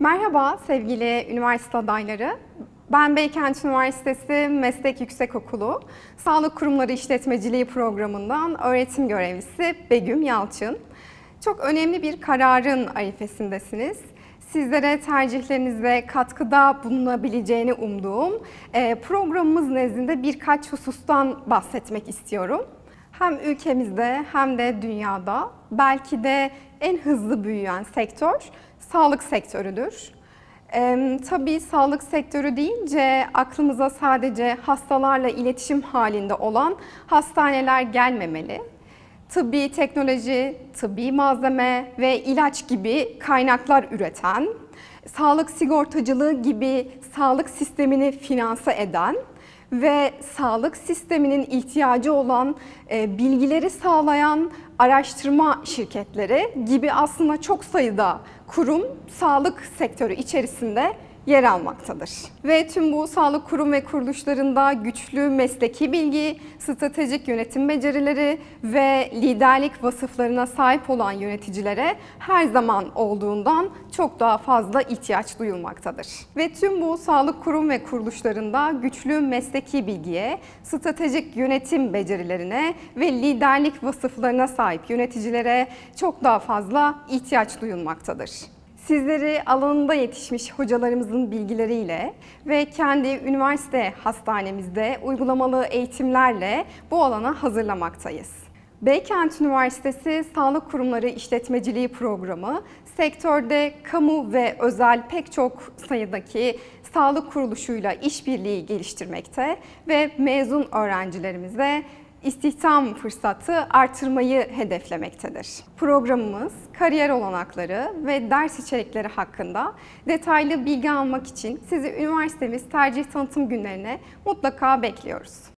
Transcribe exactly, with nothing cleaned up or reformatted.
Merhaba sevgili üniversite adayları. Ben Beykent Üniversitesi Meslek Yüksekokulu Sağlık Kurumları İşletmeciliği Programı'ndan öğretim görevlisi Begüm Yalçın. Çok önemli bir kararın arifesindesiniz. Sizlere tercihlerinizde katkıda bulunabileceğini umduğum programımız nezdinde birkaç husustan bahsetmek istiyorum. Hem ülkemizde hem de dünyada belki de en hızlı büyüyen sektör sağlık sektörüdür. Ee, tabii sağlık sektörü deyince aklımıza sadece hastalarla iletişim halinde olan hastaneler gelmemeli. Tıbbi teknoloji, tıbbi malzeme ve ilaç gibi kaynaklar üreten, sağlık sigortacılığı gibi sağlık sistemini finanse eden ve sağlık sisteminin ihtiyacı olan e, bilgileri sağlayan araştırma şirketleri gibi aslında çok sayıda kurum sağlık sektörü içerisinde yer almaktadır. Ve tüm bu sağlık kurum ve kuruluşlarında güçlü mesleki bilgi, stratejik yönetim becerileri ve liderlik vasıflarına sahip olan yöneticilere her zaman olduğundan çok daha fazla ihtiyaç duyulmaktadır. Ve tüm bu sağlık kurum ve kuruluşlarında güçlü mesleki bilgiye, stratejik yönetim becerilerine ve liderlik vasıflarına sahip yöneticilere çok daha fazla ihtiyaç duyulmaktadır. Sizleri alanında yetişmiş hocalarımızın bilgileriyle ve kendi üniversite hastanemizde uygulamalı eğitimlerle bu alana hazırlamaktayız. Beykent Üniversitesi Sağlık Kurumları İşletmeciliği Programı, sektörde kamu ve özel pek çok sayıdaki sağlık kuruluşuyla işbirliği geliştirmekte ve mezun öğrencilerimize istihdam fırsatı artırmayı hedeflemektedir. Programımız kariyer olanakları ve ders içerikleri hakkında detaylı bilgi almak için sizi üniversitemiz tercih tanıtım günlerine mutlaka bekliyoruz.